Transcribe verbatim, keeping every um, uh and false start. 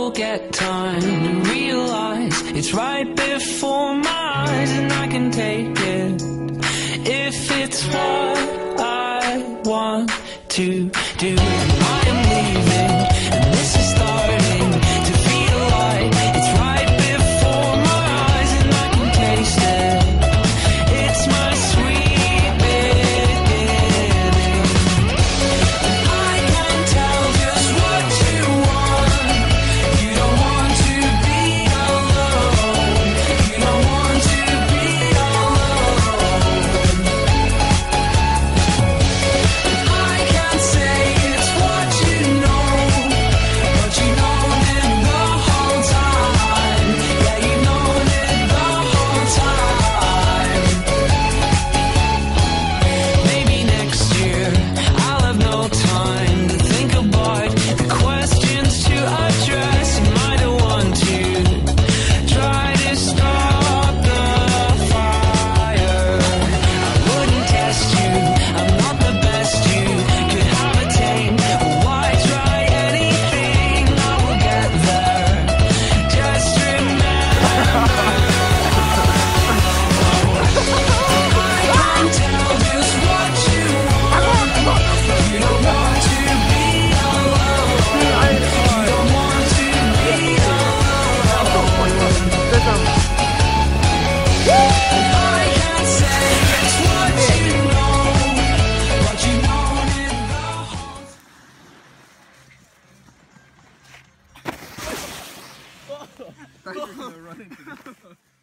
will get time to realize it's right before my eyes, and I can take it if it's what I want to do. I am leaving, and this is starting to feel like it's right before my eyes, and I can taste it. It's my sweet beginning. I can tell just what you want. You don't want to be alone. You don't want to be alone. I can't say it's what you know, but you known it the whole time. Yeah, you known it the whole time. Maybe next year I'll have no time to think about the questions to address. Am I the one to try to stop the fire? I wouldn't test you, I'm not the best you could have attained. Why try anything? I will get there. Just remember, I can tell just what you want. You don't want to be alone. You don't want to be alone. And I can't say it's what you know, but you know it the whole I thought you were gonna run into this.